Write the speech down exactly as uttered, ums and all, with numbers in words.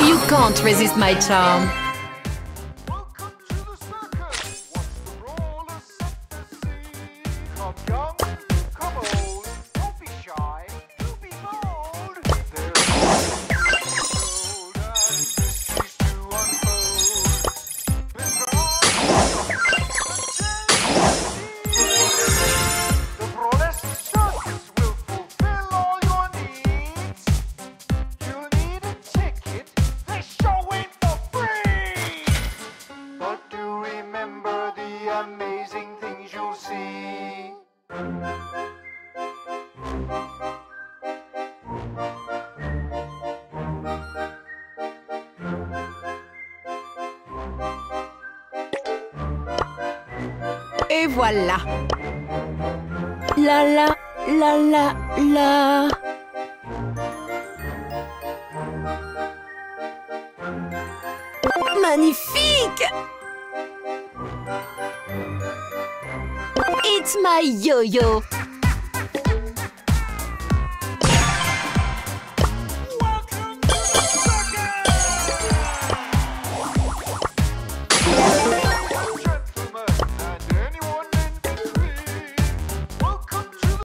You can't resist my charm. Welcome to the circus. What's the roller set to see? Come young, come old. Don't be shy, do be bold. There's gold and mysteries to unfold. Lift the Brawlesque Circus will fulfill all your needs. You need a ticket. This show ain't for free. But do remember the amazing things you'll see. Et voilà. La la la la la. Magnifique! It's my yo-yo. Welcome to the circus!